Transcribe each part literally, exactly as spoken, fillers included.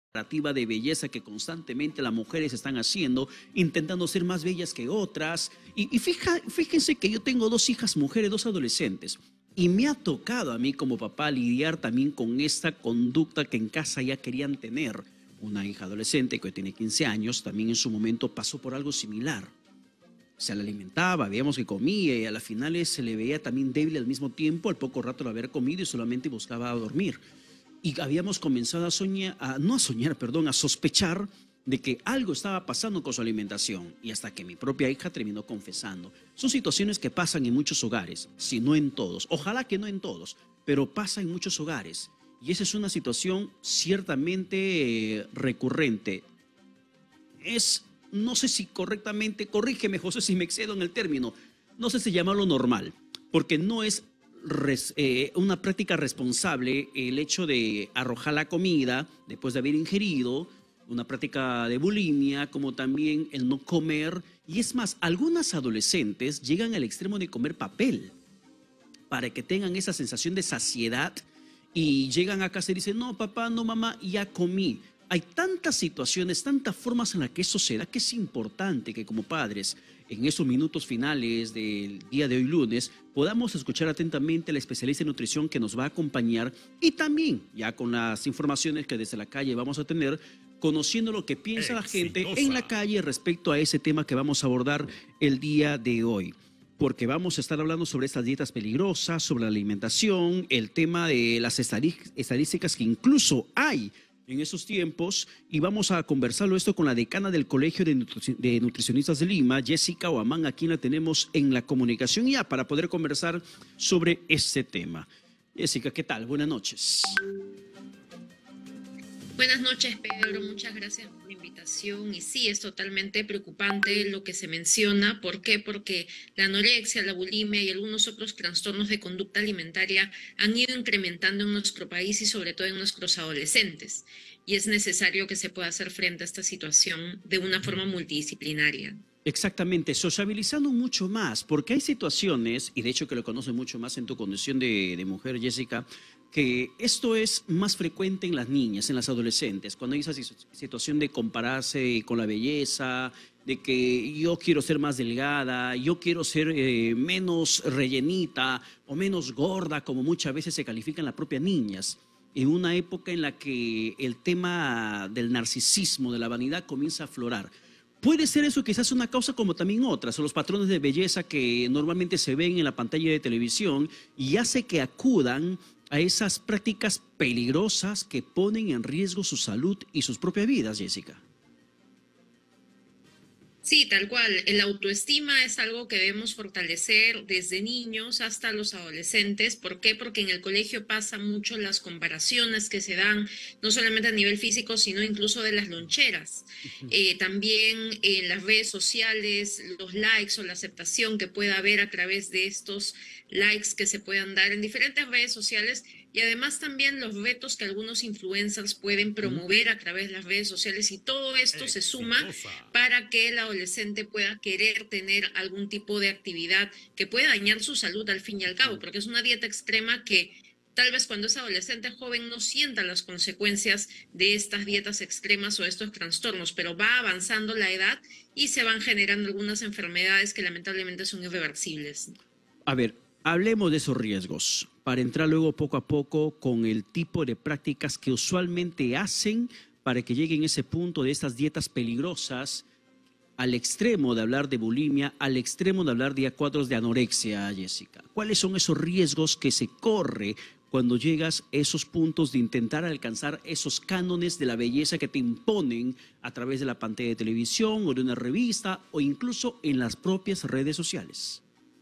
narrativa de belleza que constantemente las mujeres están haciendo, intentando ser más bellas que otras. Y, y fija, fíjense que yo tengo dos hijas mujeres, dos adolescentes, y me ha tocado a mí como papá lidiar también con esta conducta que en casa ya querían tener. Una hija adolescente que tiene quince años también en su momento pasó por algo similar. Se la alimentaba, veíamos que comía y a las finales se le veía también débil al mismo tiempo, al poco rato de haber comido y solamente buscaba dormir. Y habíamos comenzado a soñar, a, no a soñar, perdón, a sospechar de que algo estaba pasando con su alimentación, y hasta que mi propia hija terminó confesando. Son situaciones que pasan en muchos hogares, si no en todos, ojalá que no en todos, pero pasa en muchos hogares. Y esa es una situación ciertamente eh, recurrente. Es, no sé si correctamente, corrígeme José si me excedo en el término, no sé si llamarlo normal, porque no es res, eh, una práctica responsable el hecho de arrojar la comida después de haber ingerido, una práctica de bulimia, como también el no comer. Y es más, algunas adolescentes llegan al extremo de comer papel para que tengan esa sensación de saciedad y llegan a casa y dicen, no papá, no mamá, ya comí. Hay tantas situaciones, tantas formas en las que eso se da, que es importante que como padres, en esos minutos finales del día de hoy lunes, podamos escuchar atentamente a la especialista en nutrición que nos va a acompañar, y también ya con las informaciones que desde la calle vamos a tener, conociendo lo que piensa la gente en la calle respecto a ese tema que vamos a abordar el día de hoy. Porque vamos a estar hablando sobre estas dietas peligrosas, sobre la alimentación, el tema de las estadísticas que incluso hay en esos tiempos, y vamos a conversarlo esto con la decana del Colegio de, Nutri de Nutricionistas de Lima, Jessica Oamán, a quien la tenemos en la comunicación ya para poder conversar sobre este tema. Jessica, ¿qué tal? Buenas noches. Buenas noches, Pedro. Muchas gracias por la invitación. Y sí, es totalmente preocupante lo que se menciona. ¿Por qué? Porque la anorexia, la bulimia y algunos otros trastornos de conducta alimentaria han ido incrementando en nuestro país y sobre todo en nuestros adolescentes. Y es necesario que se pueda hacer frente a esta situación de una forma multidisciplinaria. Exactamente, sociabilizando mucho más, porque hay situaciones, y de hecho que lo conoces mucho más en tu condición de, de mujer, Jessica, que esto es más frecuente en las niñas, en las adolescentes, cuando hay esa situación de compararse con la belleza, de que yo quiero ser más delgada, yo quiero ser eh, menos rellenita o menos gorda, como muchas veces se califican las propias niñas, en una época en la que el tema del narcisismo, de la vanidad comienza a aflorar. Puede ser eso quizás una causa como también otras, o los patrones de belleza que normalmente se ven en la pantalla de televisión y hace que acudan a esas prácticas peligrosas que ponen en riesgo su salud y sus propias vidas, Jessica. Sí, tal cual. El autoestima es algo que debemos fortalecer desde niños hasta los adolescentes. ¿Por qué? Porque en el colegio pasa mucho las comparaciones que se dan, no solamente a nivel físico, sino incluso de las loncheras. Uh-huh. eh, también en las redes sociales, los likes o la aceptación que pueda haber a través de estos likes que se puedan dar en diferentes redes sociales. Y además también los retos que algunos influencers pueden promover a través de las redes sociales, y todo esto se suma para que el adolescente pueda querer tener algún tipo de actividad que pueda dañar su salud al fin y al cabo, porque es una dieta extrema que tal vez cuando es adolescente joven no sienta las consecuencias de estas dietas extremas o estos trastornos, pero va avanzando la edad y se van generando algunas enfermedades que lamentablemente son irreversibles. A ver, hablemos de esos riesgos para entrar luego poco a poco con el tipo de prácticas que usualmente hacen para que lleguen a ese punto de estas dietas peligrosas, al extremo de hablar de bulimia, al extremo de hablar de cuadros de anorexia, Jessica. ¿Cuáles son esos riesgos que se corre cuando llegas a esos puntos de intentar alcanzar esos cánones de la belleza que te imponen a través de la pantalla de televisión o de una revista o incluso en las propias redes sociales?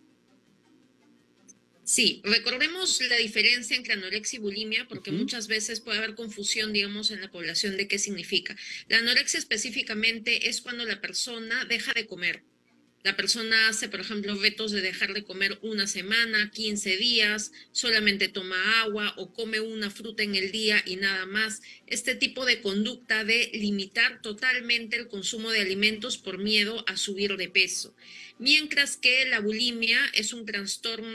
Sí, recordemos la diferencia entre anorexia y bulimia, porque uh-huh. muchas veces puede haber confusión, digamos, en la población de qué significa. La anorexia específicamente es cuando la persona deja de comer. La persona hace, por ejemplo, retos de dejar de comer una semana, quince días, solamente toma agua o come una fruta en el día y nada más. Este tipo de conducta de limitar totalmente el consumo de alimentos por miedo a subir de peso. Mientras que la bulimia es un trastorno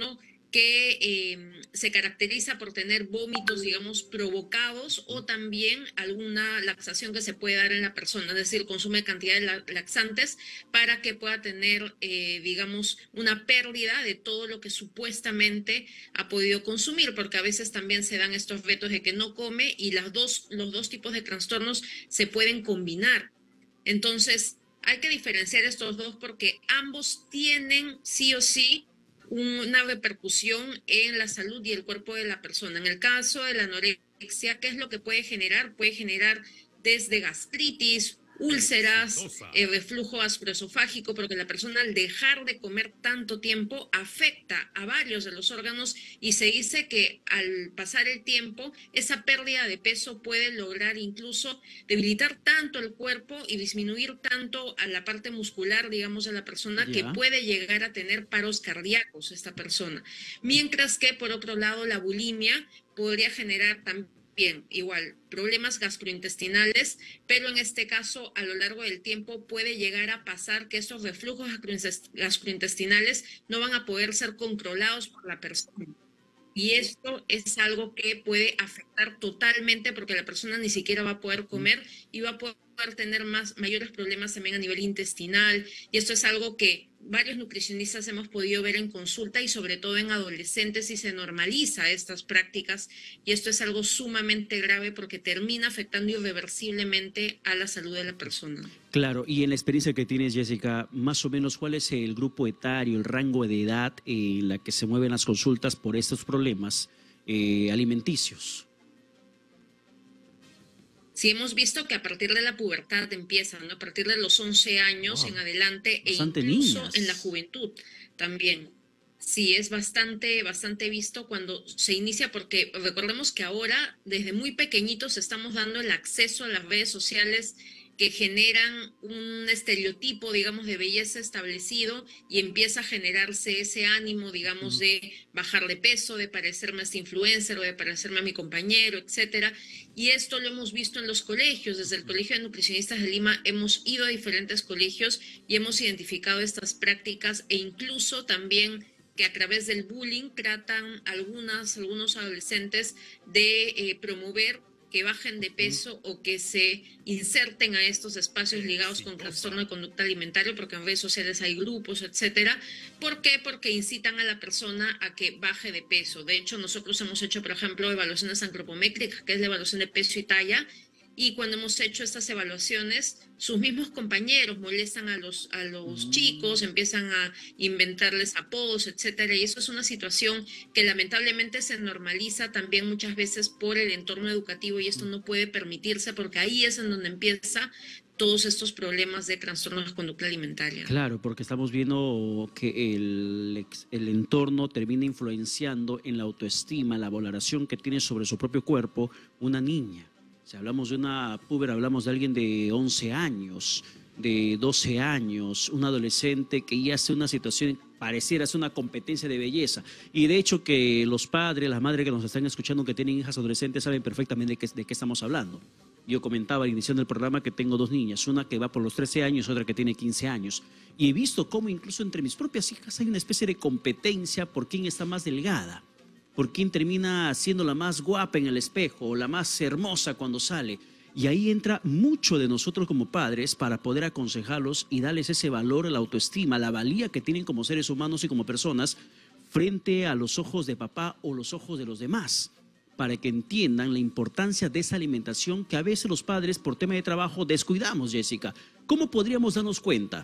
que eh, se caracteriza por tener vómitos, digamos, provocados o también alguna laxación que se puede dar en la persona, es decir, consume cantidad de laxantes para que pueda tener, eh, digamos, una pérdida de todo lo que supuestamente ha podido consumir, porque a veces también se dan estos retos de que no come y las dos, los dos tipos de trastornos se pueden combinar. Entonces, hay que diferenciar estos dos porque ambos tienen sí o sí una repercusión en la salud y el cuerpo de la persona. En el caso de la anorexia, ¿qué es lo que puede generar? Puede generar desde gastritis, úlceras, eh, reflujo gastroesofágico, porque la persona al dejar de comer tanto tiempo afecta a varios de los órganos y se dice que al pasar el tiempo esa pérdida de peso puede lograr incluso debilitar tanto el cuerpo y disminuir tanto a la parte muscular, digamos, de la persona yeah. que puede llegar a tener paros cardíacos esta persona. Mientras que, por otro lado, la bulimia podría generar también Bien, igual, problemas gastrointestinales, pero en este caso, a lo largo del tiempo, puede llegar a pasar que estos reflujos gastrointestinales no van a poder ser controlados por la persona. Y esto es algo que puede afectar totalmente porque la persona ni siquiera va a poder comer y va a poder tener más, mayores problemas también a nivel intestinal. Y esto es algo que varios nutricionistas hemos podido ver en consulta y sobre todo en adolescentes y se normaliza estas prácticas. Y esto es algo sumamente grave porque termina afectando irreversiblemente a la salud de la persona. Claro, y en la experiencia que tienes, Jessica, más o menos, ¿cuál es el grupo etario, el rango de edad en la que se mueven las consultas por estos problemas eh, alimenticios? Sí, hemos visto que a partir de la pubertad empiezan, ¿no? A partir de los once años wow. en adelante Bastante e incluso niñas. En la juventud también. Sí, es bastante, bastante visto cuando se inicia, porque recordemos que ahora, desde muy pequeñitos, estamos dando el acceso a las redes sociales que generan un estereotipo, digamos, de belleza establecido y empieza a generarse ese ánimo, digamos, de bajar de peso, de parecerme a este influencer o de parecerme a mi compañero, etcétera. Y esto lo hemos visto en los colegios. Desde el Colegio de Nutricionistas de Lima hemos ido a diferentes colegios y hemos identificado estas prácticas e incluso también que a través del bullying tratan algunas, algunos adolescentes de eh, promover que bajen de peso o que se inserten a estos espacios ligados con trastorno de conducta alimentaria, porque en redes sociales hay grupos, etcétera. ¿Por qué? Porque incitan a la persona a que baje de peso. De hecho, nosotros hemos hecho, por ejemplo, evaluaciones antropométricas, que es la evaluación de peso y talla, y cuando hemos hecho estas evaluaciones, sus mismos compañeros molestan a los, a los mm. chicos, empiezan a inventarles apodos, etcétera. Y eso es una situación que lamentablemente se normaliza también muchas veces por el entorno educativo y esto no puede permitirse porque ahí es en donde empieza todos estos problemas de trastornos de conducta alimentaria. Claro, porque estamos viendo que el, el entorno termina influenciando en la autoestima, la valoración que tiene sobre su propio cuerpo una niña. Si hablamos de una puber, hablamos de alguien de once años, de doce años, un adolescente que ya hace una situación, pareciera ser una competencia de belleza. Y de hecho que los padres, las madres que nos están escuchando que tienen hijas adolescentes saben perfectamente de qué, de qué estamos hablando. Yo comentaba al inicio del programa que tengo dos niñas, una que va por los trece años, otra que tiene quince años. Y he visto cómo incluso entre mis propias hijas hay una especie de competencia por quién está más delgada, por quién termina siendo la más guapa en el espejo o la más hermosa cuando sale. Y ahí entra mucho de nosotros como padres para poder aconsejarlos y darles ese valor a la autoestima, la valía que tienen como seres humanos y como personas frente a los ojos de papá o los ojos de los demás, para que entiendan la importancia de esa alimentación que a veces los padres por tema de trabajo descuidamos, Jessica. ¿Cómo podríamos darnos cuenta?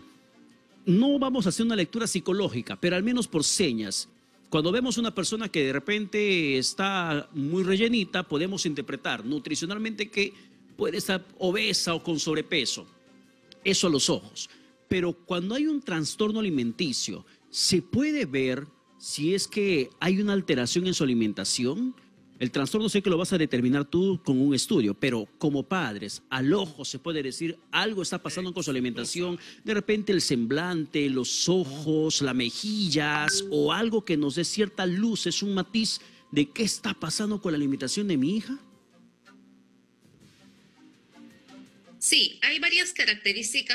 No vamos a hacer una lectura psicológica, pero al menos por señas. Cuando vemos una persona que de repente está muy rellenita, podemos interpretar nutricionalmente que puede estar obesa o con sobrepeso. Eso a los ojos. Pero cuando hay un trastorno alimenticio, ¿se puede ver si es que hay una alteración en su alimentación? El trastorno sé que lo vas a determinar tú con un estudio, pero como padres, al ojo se puede decir algo está pasando con su alimentación, de repente el semblante, los ojos, las mejillas o algo que nos dé cierta luz, es un matiz de qué está pasando con la alimentación de mi hija. Sí, hay varias características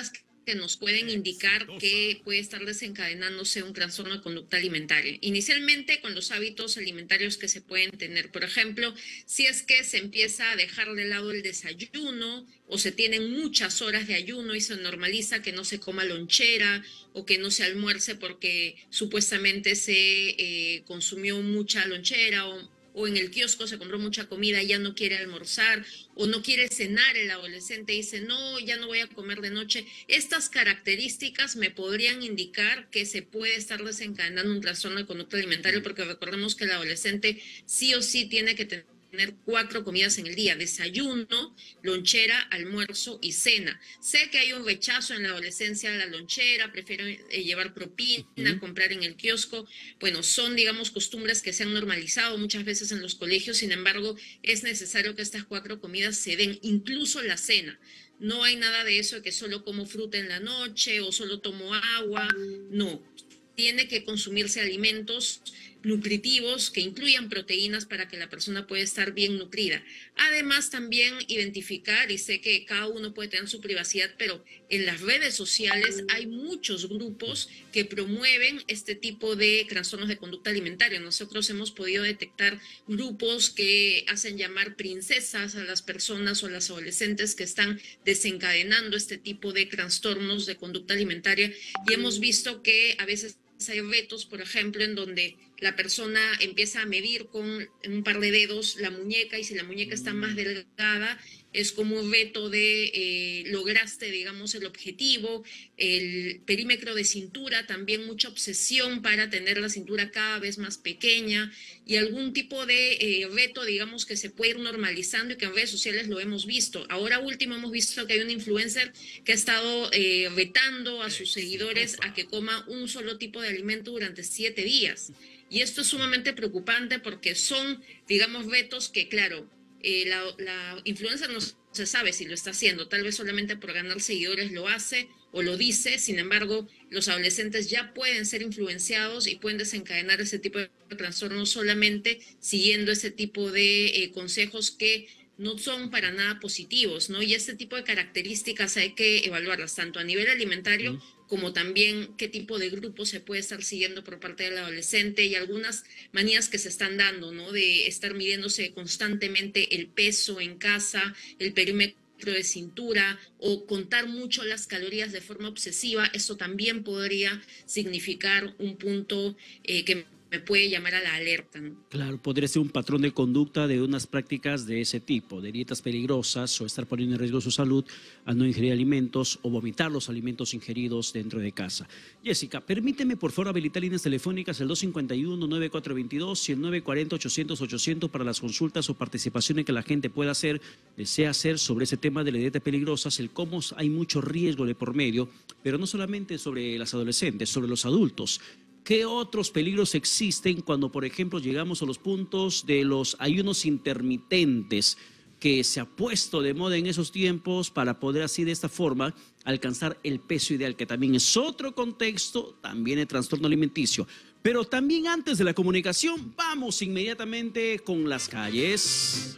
que nos pueden indicar que puede estar desencadenándose un trastorno de conducta alimentaria. Inicialmente con los hábitos alimentarios que se pueden tener. Por ejemplo, si es que se empieza a dejar de lado el desayuno o se tienen muchas horas de ayuno y se normaliza que no se coma lonchera o que no se almuerce porque supuestamente se eh, consumió mucha lonchera o o en el kiosco se compró mucha comida y ya no quiere almorzar, o no quiere cenar el adolescente y dice, no, ya no voy a comer de noche. Estas características me podrían indicar que se puede estar desencadenando un trastorno de conducta alimentaria, porque recordemos que el adolescente sí o sí tiene que tener tener cuatro comidas en el día: desayuno, lonchera, almuerzo y cena. Sé que hay un rechazo en la adolescencia a la lonchera, prefieren eh, llevar propina, uh-huh. comprar en el kiosco. Bueno, son, digamos, costumbres que se han normalizado muchas veces en los colegios. Sin embargo, es necesario que estas cuatro comidas se den, incluso la cena. No hay nada de eso de que solo como fruta en la noche o solo tomo agua. No, tiene que consumirse alimentos nutritivos que incluyan proteínas para que la persona pueda estar bien nutrida. Además, también identificar, y sé que cada uno puede tener su privacidad, pero en las redes sociales hay muchos grupos que promueven este tipo de trastornos de conducta alimentaria. Nosotros hemos podido detectar grupos que hacen llamar princesas a las personas o las adolescentes que están desencadenando este tipo de trastornos de conducta alimentaria, y hemos visto que a veces hay retos, por ejemplo, en donde la persona empieza a medir con un par de dedos la muñeca, y si la muñeca está más delgada, es como un reto de eh, lograste, digamos, el objetivo. El perímetro de cintura, también mucha obsesión para tener la cintura cada vez más pequeña, y algún tipo de eh, reto, digamos, que se puede ir normalizando y que en redes sociales lo hemos visto. Ahora último hemos visto que hay un influencer que ha estado eh, retando a sus seguidores a que coma un solo tipo de alimento durante siete días. Y esto es sumamente preocupante porque son, digamos, retos que, claro, eh, la, la influencer no se sabe si lo está haciendo, tal vez solamente por ganar seguidores lo hace o lo dice. Sin embargo, los adolescentes ya pueden ser influenciados y pueden desencadenar ese tipo de trastornos solamente siguiendo ese tipo de eh, consejos que no son para nada positivos, ¿no? Y este tipo de características hay que evaluarlas tanto a nivel alimentario mm. como también qué tipo de grupo se puede estar siguiendo por parte del adolescente, y algunas manías que se están dando, ¿no? De estar midiéndose constantemente el peso en casa, el perímetro de cintura, o contar mucho las calorías de forma obsesiva. Eso también podría significar un punto eh, que me puede llamar a la alerta, ¿no? Claro, podría ser un patrón de conducta de unas prácticas de ese tipo, de dietas peligrosas, o estar poniendo en riesgo su salud al no ingerir alimentos o vomitar los alimentos ingeridos dentro de casa. Jessica, permíteme por favor habilitar líneas telefónicas el dos cinco uno, nueve cuatro dos dos y el nueve cuatro cero, ochocientos, ochocientos para las consultas o participaciones que la gente pueda hacer, desea hacer sobre ese tema de las dietas peligrosas, el cómo hay mucho riesgo de por medio, pero no solamente sobre las adolescentes, sobre los adultos. ¿Qué otros peligros existen cuando, por ejemplo, llegamos a los puntos de los ayunos intermitentes, que se ha puesto de moda en esos tiempos para poder así de esta forma alcanzar el peso ideal, que también es otro contexto, también el trastorno alimenticio? Pero también antes de la comunicación, vamos inmediatamente con las calles.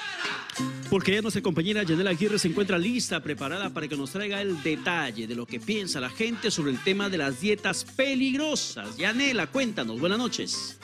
Porque ya nuestra compañera Yanela Aguirre se encuentra lista, preparada para que nos traiga el detalle de lo que piensa la gente sobre el tema de las dietas peligrosas. Yanela, cuéntanos, buenas noches.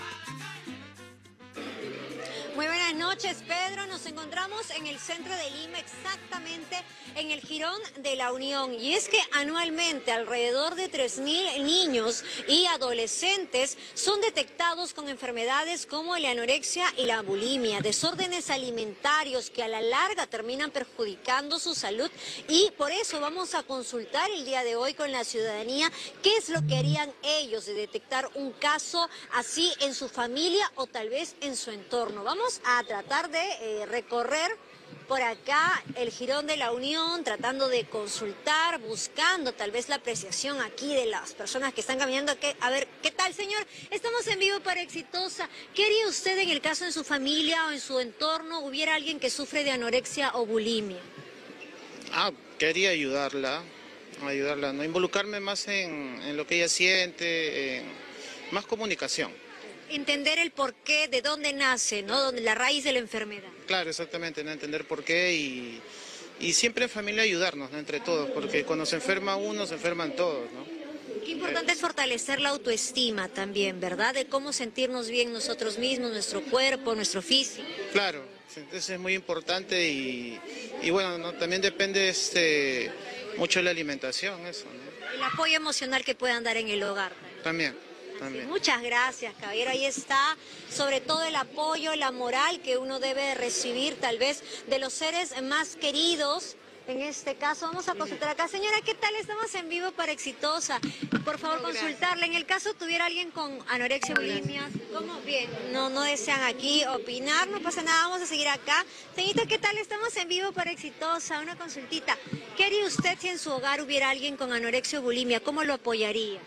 Muy buenas noches, Pedro. Nos encontramos en el centro de Lima, exactamente en el Jirón de la Unión. Y es que anualmente alrededor de tres mil niños y adolescentes son detectados con enfermedades como la anorexia y la bulimia, desórdenes alimentarios que a la larga terminan perjudicando su salud. Y por eso vamos a consultar el día de hoy con la ciudadanía qué es lo que harían ellos de detectar un caso así en su familia o tal vez en su entorno. Vamos a tratar de eh, recorrer por acá el Jirón de la Unión, tratando de consultar, buscando tal vez la apreciación aquí de las personas que están caminando. A ver, ¿qué tal, señor? Estamos en vivo para Exitosa. ¿Qué haría usted en el caso en su familia o en su entorno hubiera alguien que sufre de anorexia o bulimia? Ah, quería ayudarla, ayudarla, no involucrarme más en, en lo que ella siente, en más comunicación. Entender el porqué, de dónde nace, ¿no? La raíz de la enfermedad. Claro, exactamente, ¿no? Entender por qué y, y siempre en familia ayudarnos, ¿no? Entre todos, porque cuando se enferma uno, se enferman todos, ¿no? Qué importante es fortalecer la autoestima también, ¿verdad? De cómo sentirnos bien nosotros mismos, nuestro cuerpo, nuestro físico. Claro, entonces es muy importante y, y bueno, ¿no? También depende este, mucho de la alimentación, eso, ¿no? El apoyo emocional que puedan dar en el hogar. También, también. Muchas gracias, caballero. Ahí está, sobre todo el apoyo, la moral que uno debe recibir tal vez de los seres más queridos. En este caso, vamos a consultar acá. Señora, ¿qué tal? Estamos en vivo para Exitosa. Por favor, no, consultarle. En el caso tuviera alguien con anorexia, bulimia, ¿cómo? Bien, no, no desean aquí opinar, no pasa nada, vamos a seguir acá. Señorita, ¿qué tal? Estamos en vivo para Exitosa, una consultita. ¿Qué haría usted si en su hogar hubiera alguien con anorexia o bulimia? ¿Cómo lo apoyaría?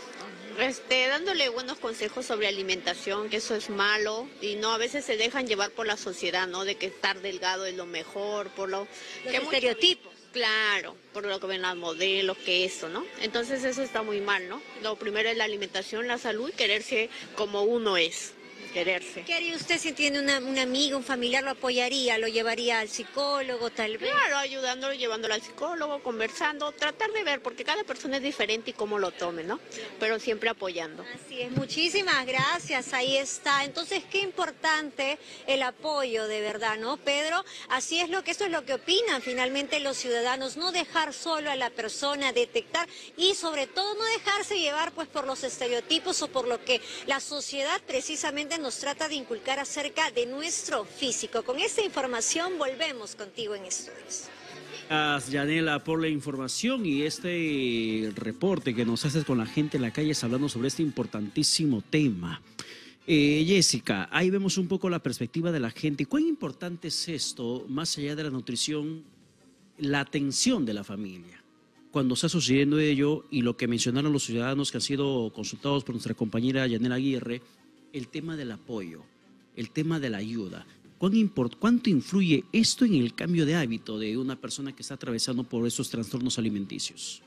Este, dándole buenos consejos sobre alimentación, que eso es malo, y no, a veces se dejan llevar por la sociedad, ¿no? De que estar delgado es lo mejor, por lo... Los que estereotipos. Muy, claro, por lo que ven las modelos, que eso, ¿no? Entonces eso está muy mal, ¿no? Lo primero es la alimentación, la salud y quererse como uno es, quererse. ¿Qué haría usted si tiene una, un amigo, un familiar, lo apoyaría, lo llevaría al psicólogo tal vez? Claro, ayudándolo, llevándolo al psicólogo, conversando, tratar de ver, porque cada persona es diferente y cómo lo tome, ¿no? Pero siempre apoyando. Así es, muchísimas gracias, ahí está. Entonces, qué importante el apoyo de verdad, ¿no, Pedro? Así es lo que, esto es lo que opinan finalmente los ciudadanos, no dejar solo a la persona, detectar y sobre todo no dejarse llevar pues por los estereotipos o por lo que la sociedad precisamente nos trata de inculcar acerca de nuestro físico. Con esta información volvemos contigo en Estudios. Gracias, Yanela, por la información y este reporte que nos haces con la gente en la calle hablando sobre este importantísimo tema. Eh, Jessica, ahí vemos un poco la perspectiva de la gente. ¿Cuán importante es esto, más allá de la nutrición, la atención de la familia? Cuando está sucediendo ello y lo que mencionaron los ciudadanos que han sido consultados por nuestra compañera Yanela Aguirre, el tema del apoyo, el tema de la ayuda. ¿Cuán import, ¿Cuánto influye esto en el cambio de hábito de una persona que está atravesando por esos trastornos alimenticios?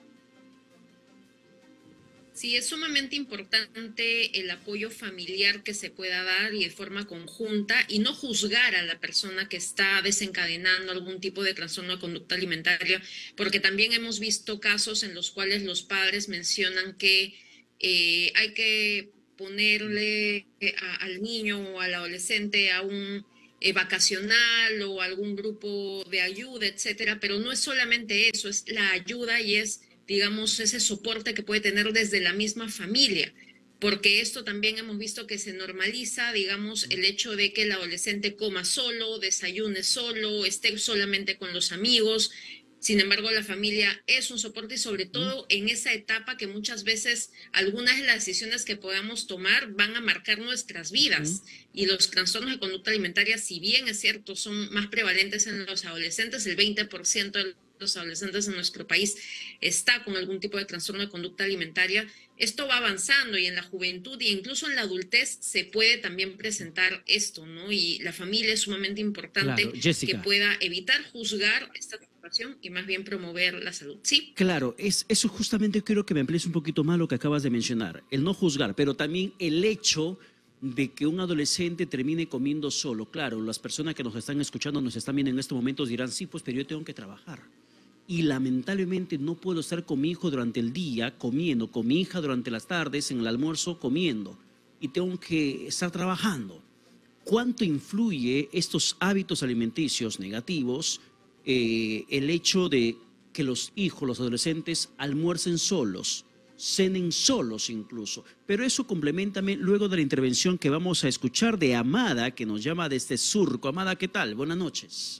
Sí, es sumamente importante el apoyo familiar que se pueda dar y de forma conjunta y no juzgar a la persona que está desencadenando algún tipo de trastorno de conducta alimentaria, porque también hemos visto casos en los cuales los padres mencionan que eh, hay que ponerle a, al niño o al adolescente a un eh, vacacional o algún grupo de ayuda, etcétera, pero no es solamente eso, es la ayuda y es, digamos, ese soporte que puede tener desde la misma familia, porque esto también hemos visto que se normaliza, digamos, el hecho de que el adolescente coma solo, desayune solo, esté solamente con los amigos. Sin embargo, la familia es un soporte y sobre todo en esa etapa que muchas veces algunas de las decisiones que podamos tomar van a marcar nuestras vidas. Uh-huh. Y los trastornos de conducta alimentaria, si bien es cierto, son más prevalentes en los adolescentes, el veinte por ciento de los adolescentes en nuestro país está con algún tipo de trastorno de conducta alimentaria. Esto va avanzando y en la juventud e incluso en la adultez se puede también presentar esto, ¿no? Y la familia es sumamente importante, claro, que pueda evitar juzgar esta situación y más bien promover la salud. ¿Sí? Claro, es, eso justamente quiero que me amplíes un poquito más lo que acabas de mencionar, el no juzgar, pero también el hecho de que un adolescente termine comiendo solo. Claro, las personas que nos están escuchando, nos están viendo en estos momentos dirán, sí, pues pero yo tengo que trabajar. Y lamentablemente no puedo estar con mi hijo durante el día comiendo, con mi hija durante las tardes en el almuerzo comiendo y tengo que estar trabajando. ¿Cuánto influye estos hábitos alimenticios negativos, eh, el hecho de que los hijos, los adolescentes almuercen solos, cenen solos incluso? Pero eso complementame luego de la intervención que vamos a escuchar de Amada, que nos llama desde Surco. Amada, ¿qué tal? Buenas noches.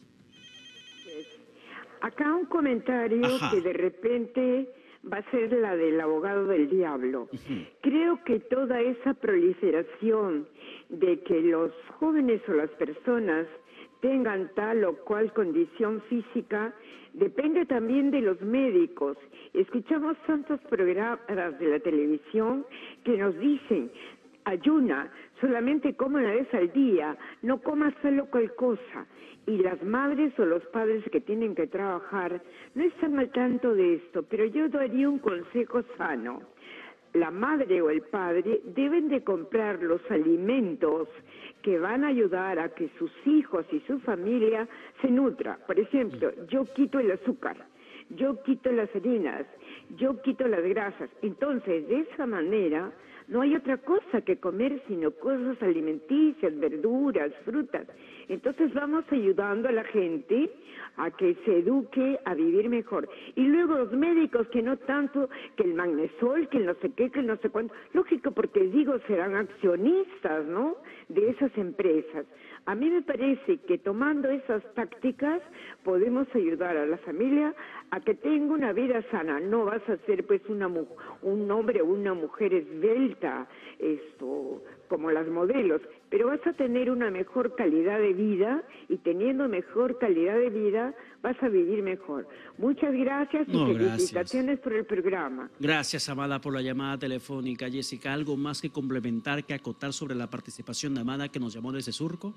Acá un comentario Ajá. que de repente va a ser la del abogado del diablo. Uh-huh. Creo que toda esa proliferación de que los jóvenes o las personas tengan tal o cual condición física depende también de los médicos. Escuchamos tantos programas de la televisión que nos dicen, ayuna, solamente come una vez al día, no comas solo cual cosa. Y las madres o los padres que tienen que trabajar no están al tanto de esto, pero yo daría un consejo sano. la madre o el padre deben de comprar los alimentos que van a ayudar a que sus hijos y su familia se nutran. Por ejemplo, yo quito el azúcar, yo quito las harinas, yo quito las grasas. Entonces, de esa manera, no hay otra cosa que comer sino cosas alimenticias, verduras, frutas. Entonces vamos ayudando a la gente a que se eduque a vivir mejor. Y luego los médicos que no tanto, que el magnesol, que el no sé qué, que el no sé cuánto. Lógico, porque digo, serán accionistas, ¿no?, de esas empresas. A mí me parece que tomando esas tácticas podemos ayudar a la familia a que tenga una vida sana. No vas a ser pues una un hombre o una mujer esbelta, esto, como las modelos, pero vas a tener una mejor calidad de vida, y teniendo mejor calidad de vida vas a vivir mejor. Muchas gracias y no, felicitaciones gracias. por el programa. Gracias, Amada, por la llamada telefónica. Jessica, ¿algo más que complementar, que acotar sobre la participación de Amada, que nos llamó desde Surco?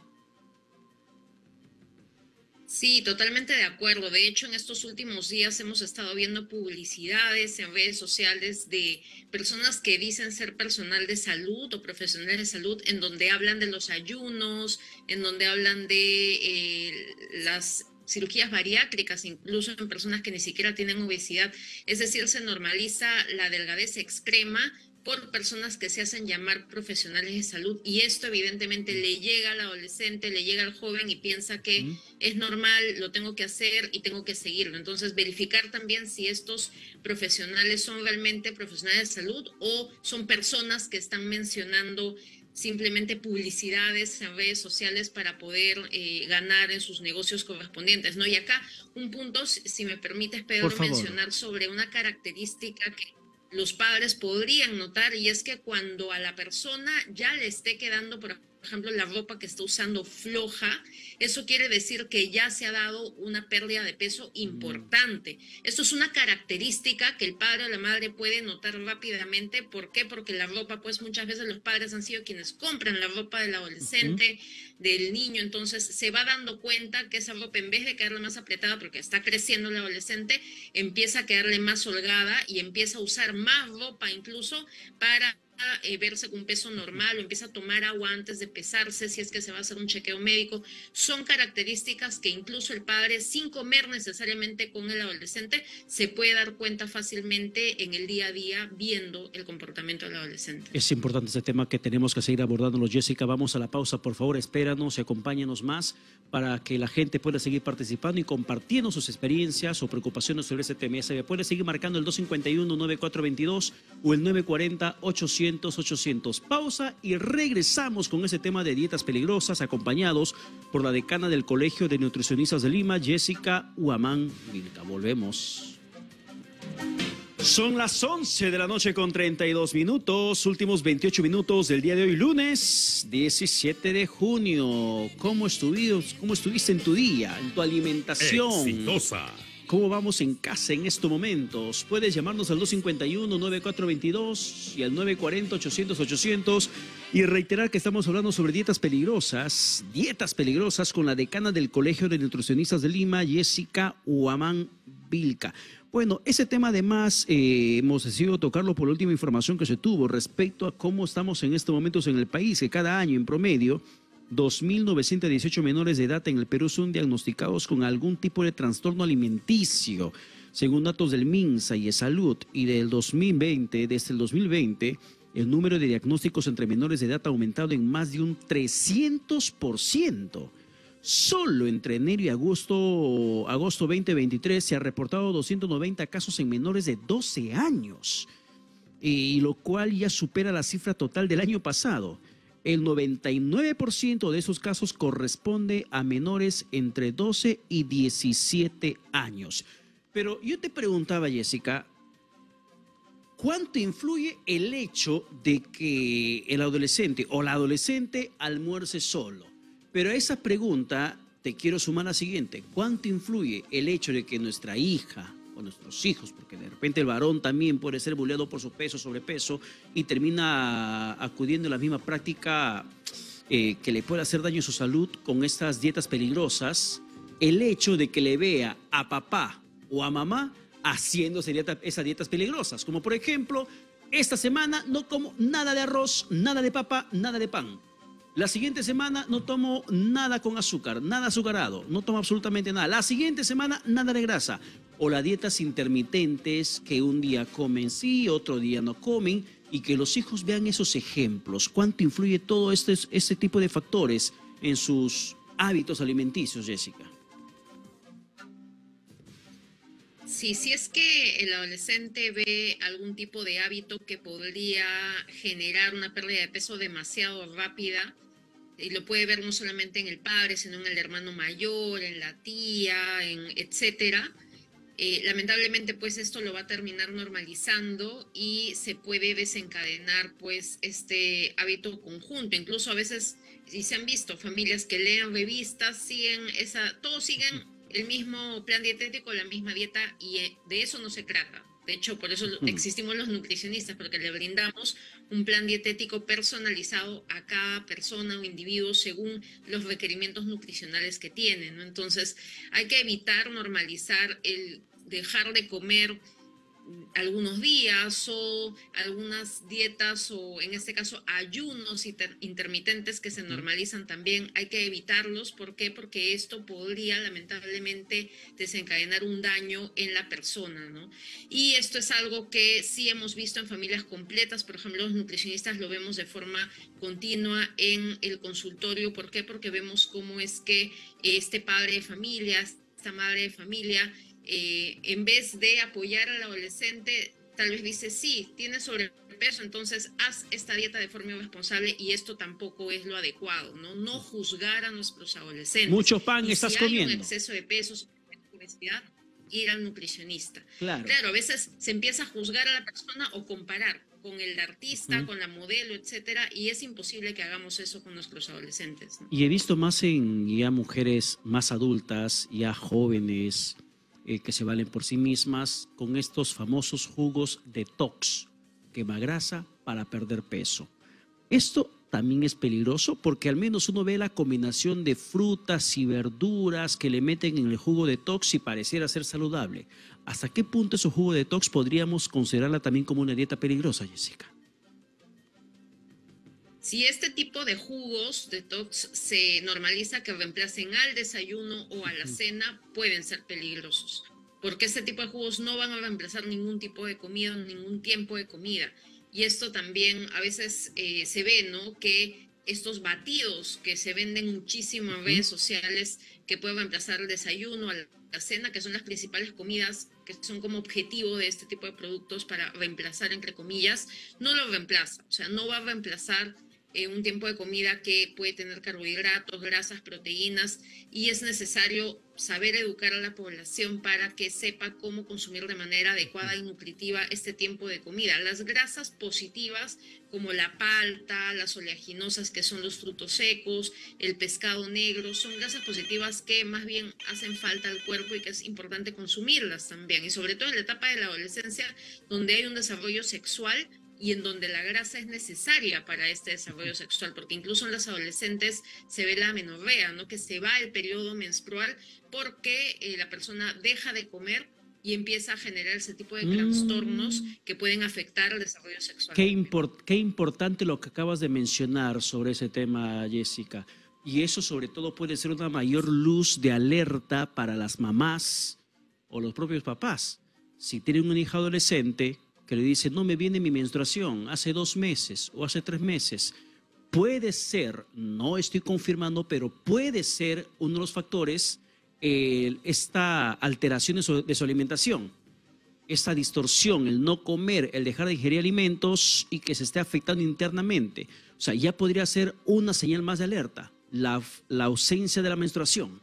Sí, totalmente de acuerdo. De hecho, en estos últimos días hemos estado viendo publicidades en redes sociales de personas que dicen ser personal de salud o profesionales de salud, en donde hablan de los ayunos, en donde hablan de eh, las cirugías bariátricas, incluso en personas que ni siquiera tienen obesidad. Es decir, se normaliza la delgadez extrema por personas que se hacen llamar profesionales de salud, y esto evidentemente le llega al adolescente, le llega al joven y piensa que mm. es normal, lo tengo que hacer y tengo que seguirlo. Entonces, verificar también si estos profesionales son realmente profesionales de salud o son personas que están mencionando simplemente publicidades en redes sociales para poder eh, ganar en sus negocios correspondientes, ¿no? Y acá un punto, si me permites, Pedro, mencionar sobre una característica que los padres podrían notar, y es que cuando a la persona ya le esté quedando, por ejemplo, la ropa que está usando floja, eso quiere decir que ya se ha dado una pérdida de peso importante. Esto es una característica que el padre o la madre puede notar rápidamente. ¿Por qué? Porque la ropa, pues muchas veces los padres han sido quienes compran la ropa del adolescente, uh-huh. del niño, entonces se va dando cuenta que esa ropa, en vez de quedarle más apretada porque está creciendo el adolescente, empieza a quedarle más holgada y empieza a usar más ropa incluso para Eh, verse con un peso normal, o empieza a tomar agua antes de pesarse si es que se va a hacer un chequeo médico. Son características que incluso el padre, sin comer necesariamente con el adolescente, se puede dar cuenta fácilmente en el día a día viendo el comportamiento del adolescente. Es importante este tema que tenemos que seguir abordándolo. Jessica, vamos a la pausa, por favor, espéranos y acompáñanos más para que la gente pueda seguir participando y compartiendo sus experiencias o preocupaciones sobre este tema. Se puede seguir marcando el dos cinco uno, nueve cuatro dos dos o el nueve cuatro cero, ochocientos ochocientos. Pausa y regresamos con ese tema de dietas peligrosas, acompañados por la decana del Colegio de Nutricionistas de Lima, Jessica Huamán Vilca. Volvemos. Son las once de la noche con treinta y dos minutos, últimos veintiocho minutos del día de hoy, lunes diecisiete de junio. ¿Cómo estuviste, cómo estuviste en tu día, en tu alimentación? Exitosa. ¿Cómo vamos en casa en estos momentos? Puedes llamarnos al dos cinco uno, nueve cuatro dos dos y al nueve cuatro cero, ochocientos, ochocientos y reiterar que estamos hablando sobre dietas peligrosas, dietas peligrosas con la decana del Colegio de Nutricionistas de Lima, Jessica Huamán Vilca. Bueno, ese tema además eh, hemos decidido tocarlo por la última información que se tuvo respecto a cómo estamos en estos momentos en el país, que cada año en promedio dos mil novecientos dieciocho menores de edad en el Perú son diagnosticados con algún tipo de trastorno alimenticio. Según datos del MINSA y de Salud, y del dos mil veinte, desde el dos mil veinte, el número de diagnósticos entre menores de edad ha aumentado en más de un trescientos por ciento. Solo entre enero y agosto, agosto veinte veintitrés se ha reportado doscientos noventa casos en menores de doce años, y lo cual ya supera la cifra total del año pasado. El noventa y nueve por ciento de esos casos corresponde a menores entre doce y diecisiete años. Pero yo te preguntaba, Jessica, ¿cuánto influye el hecho de que el adolescente o la adolescente almuerce solo? Pero a esa pregunta te quiero sumar la siguiente. ¿Cuánto influye el hecho de que nuestra hija o nuestros hijos, porque de repente el varón también puede ser bulleado por su peso, sobrepeso, y termina acudiendo a la misma práctica eh, que le puede hacer daño a su salud con estas dietas peligrosas? El hecho de que le vea a papá o a mamá haciendo esa dieta, esas dietas peligrosas, como por ejemplo Esta semana no como nada de arroz, nada de papa, nada de pan. La siguiente semana no tomo nada con azúcar, nada azucarado, no tomo absolutamente nada. La siguiente semana nada de grasa. O las dietas intermitentes que un día comen sí, otro día no comen, y que los hijos vean esos ejemplos. ¿Cuánto influye todo este, este tipo de factores en sus hábitos alimenticios, Jessica? Sí, si es que el adolescente ve algún tipo de hábito que podría generar una pérdida de peso demasiado rápida, y lo puede ver no solamente en el padre, sino en el hermano mayor, en la tía, en etcétera, eh, lamentablemente pues esto lo va a terminar normalizando y se puede desencadenar pues este hábito conjunto. Incluso a veces, si se han visto familias que leen revistas, siguen esa, todos siguen el mismo plan dietético, la misma dieta, y de eso no se trata. De hecho, por eso existimos los nutricionistas, porque le brindamos un plan dietético personalizado a cada persona o individuo según los requerimientos nutricionales que tienen, ¿no? Entonces, hay que evitar normalizar el dejar de comer algunos días o algunas dietas o en este caso ayunos intermitentes que se normalizan también. Hay que evitarlos. ¿Por qué? Porque esto podría lamentablemente desencadenar un daño en la persona, ¿no? Y esto es algo que sí hemos visto en familias completas. Por ejemplo, los nutricionistas lo vemos de forma continua en el consultorio. ¿Por qué? Porque vemos cómo es que este padre de familia, esta madre de familia, Eh, en vez de apoyar al adolescente, tal vez dice, sí, tienes sobrepeso, entonces haz esta dieta de forma responsable, y esto tampoco es lo adecuado, ¿no? No juzgar a nuestros adolescentes. Mucho pan y estás si comiendo. hay un exceso de peso, obesidad, ir al nutricionista. Claro. Claro, a veces se empieza a juzgar a la persona o comparar con el artista, uh-huh. con la modelo, etcétera, y es imposible que hagamos eso con nuestros adolescentes, ¿no? Y he visto más en ya mujeres más adultas, ya jóvenes, Eh, que se valen por sí mismas con estos famosos jugos detox, quema grasa para perder peso. Esto también es peligroso porque al menos uno ve la combinación de frutas y verduras que le meten en el jugo detox y pareciera ser saludable. ¿Hasta qué punto ese jugo detox podríamos considerarla también como una dieta peligrosa, Jessica? Si este tipo de jugos detox se normaliza que reemplacen al desayuno o a la cena, pueden ser peligrosos, porque este tipo de jugos no van a reemplazar ningún tipo de comida, ningún tiempo de comida. Y esto también a veces eh, se ve, ¿no? Que estos batidos que se venden muchísimo en redes sociales, que pueden reemplazar el desayuno, a la cena, que son las principales comidas, que son como objetivo de este tipo de productos para reemplazar, entre comillas, no lo reemplaza. O sea, no va a reemplazar Eh, un tiempo de comida que puede tener carbohidratos, grasas, proteínas, y es necesario saber educar a la población para que sepa cómo consumir de manera adecuada y nutritiva este tiempo de comida. Las grasas positivas, como la palta, las oleaginosas, que son los frutos secos, el pescado negro, son grasas positivas que más bien hacen falta al cuerpo y que es importante consumirlas también, y sobre todo en la etapa de la adolescencia, donde hay un desarrollo sexual y en donde la grasa es necesaria para este desarrollo sexual, porque incluso en las adolescentes se ve la amenorrea, ¿no? Que se va el periodo menstrual porque eh, la persona deja de comer y empieza a generar ese tipo de trastornos mm. que pueden afectar al desarrollo sexual. Qué, import, qué importante lo que acabas de mencionar sobre ese tema, Jessica. Y eso sobre todo puede ser una mayor luz de alerta para las mamás o los propios papás. Si tienen una hija adolescente que le dice, no me viene mi menstruación hace dos meses o hace tres meses, puede ser, no estoy confirmando, pero puede ser uno de los factores, eh, esta alteración de su, de su alimentación, esta distorsión, el no comer, el dejar de ingerir alimentos y que se esté afectando internamente. O sea, ya podría ser una señal más de alerta, la, la ausencia de la menstruación.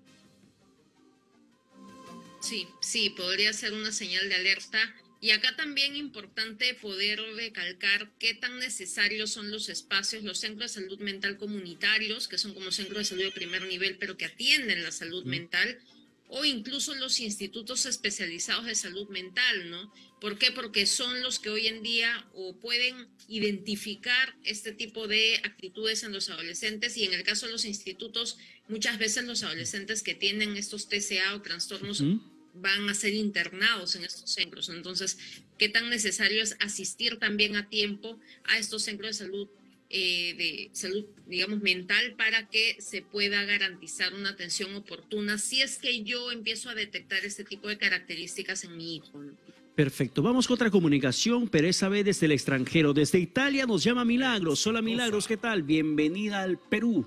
Sí, sí, podría ser una señal de alerta. Y acá también importante poder recalcar qué tan necesarios son los espacios, los centros de salud mental comunitarios, que son como centros de salud de primer nivel, pero que atienden la salud mental, o incluso los institutos especializados de salud mental, ¿no? ¿Por qué? Porque son los que hoy en día o pueden identificar este tipo de actitudes en los adolescentes, y en el caso de los institutos, muchas veces los adolescentes que tienen estos T C A o trastornos uh-huh. van a ser internados en estos centros. Entonces, ¿qué tan necesario es asistir también a tiempo a estos centros de salud, eh, de salud, digamos, mental, para que se pueda garantizar una atención oportuna si es que yo empiezo a detectar este tipo de características en mi hijo, ¿no? Perfecto. Vamos con otra comunicación, pero esa vez desde el extranjero. Desde Italia nos llama Milagros. Hola Milagros, ¿qué tal? Bienvenida al Perú.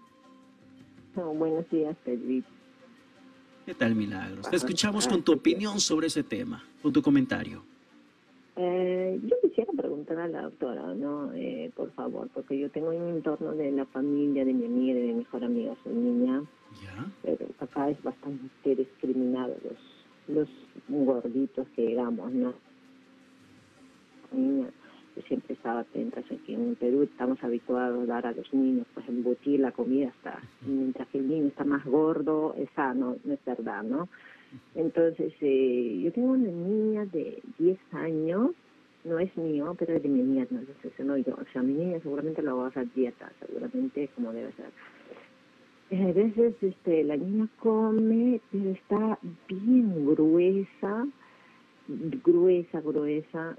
Oh, buenos días, Pedrito. ¿Qué tal, Milagros? Te escuchamos con tu opinión sobre ese tema, con tu comentario. Eh, yo quisiera preguntar a la doctora, ¿no? Eh, por favor, porque yo tengo en mi entorno de la familia, de mi amiga, de mi mejor amiga, su niña, ¿Ya? pero acá es bastante discriminado los, los gorditos que digamos, ¿no? Niña, yo siempre estaba atenta, aquí en Perú estamos habituados a dar a los niños, pues embutir la comida hasta, mientras que el niño está más gordo, es sano, no es verdad, ¿no? Entonces, eh, yo tengo una niña de diez años, no es mío, pero es de mi niña, no, entonces, no yo, o sea, mi niña seguramente lo va a hacer dieta, seguramente como debe ser. Eh, a veces este, la niña come, pero está bien gruesa, gruesa, gruesa.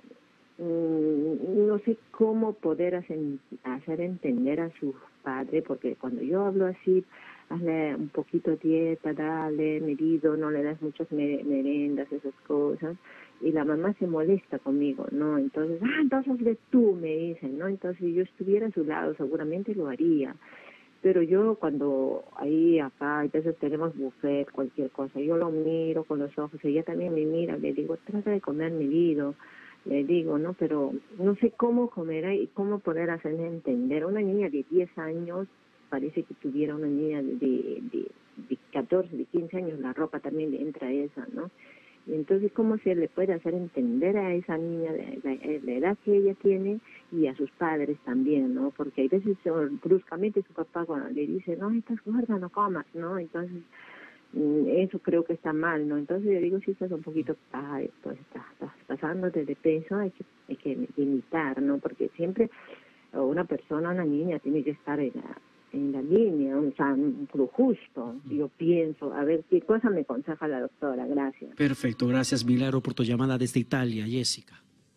No sé cómo poder hacer, hacer entender a sus padres, porque cuando yo hablo así, hazle un poquito de dieta, dale, medido, no le das muchas merendas, esas cosas, y la mamá se molesta conmigo, ¿no? Entonces, ah, entonces de tú, me dicen, ¿no? Entonces, si yo estuviera a su lado, seguramente lo haría. Pero yo cuando ahí acá, a veces tenemos buffet, cualquier cosa, yo lo miro con los ojos, ella también me mira, le digo, trata de comer medido, le digo, ¿no? Pero no sé cómo comer y cómo poder hacerle entender. Una niña de diez años parece que tuviera una niña de, de, de catorce, de quince años, la ropa también le entra a esa, ¿no? Y entonces, ¿cómo se le puede hacer entender a esa niña de la, la edad que ella tiene y a sus padres también, ¿no? Porque a veces bruscamente su papá cuando le dice, no, estás gorda, no comas, ¿no? Entonces, eso creo que está mal, ¿no? Entonces yo digo, si estás un poquito, ay, pues estás, estás pasándote de peso, hay que, hay que limitar, ¿no? Porque siempre una persona, una niña, tiene que estar en la, en la línea, o sea, lo justo. Yo pienso, a ver, ¿qué cosa me aconseja la doctora? Gracias. Perfecto, gracias Milagro por tu llamada desde Italia, Jessica.